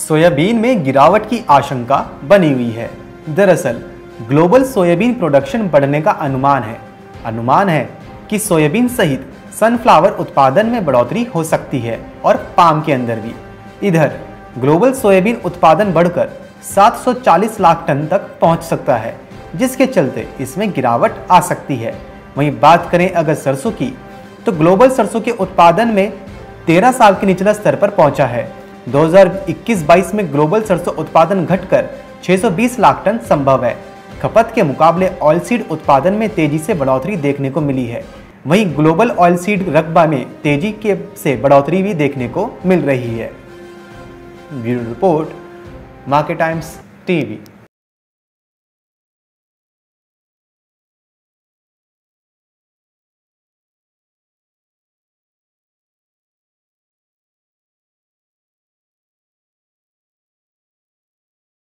Soybean में गिरावट की आशंका बनी हुई है। दरअसल ग्लोबल सोयाबीन प्रोडक्शन बढ़ने का अनुमान है कि सोयाबीन सहित सनफ्लावर उत्पादन में बढ़ोतरी हो सकती है और पाम के अंदर भी। इधर ग्लोबल सोयाबीन उत्पादन बढ़कर 740 लाख टन तक पहुंच सकता है, जिसके चलते इसमें गिरावट आ सकती है। वहीं बात करें अगर सरसों की, तो ग्लोबल सरसों के उत्पादन में 13 साल के निचला स्तर पर पहुंचा है। 2021-22 में ग्लोबल सरसों उत्पादन घटकर 620 लाख टन संभव है। खपत के मुकाबले ऑयलसीड उत्पादन में तेजी से बढ़ोतरी देखने को मिली है। वहीं ग्लोबल ऑयलसीड रकबा में तेजी से बढ़ोतरी भी देखने को मिल रही है। Bureau report, market times TV.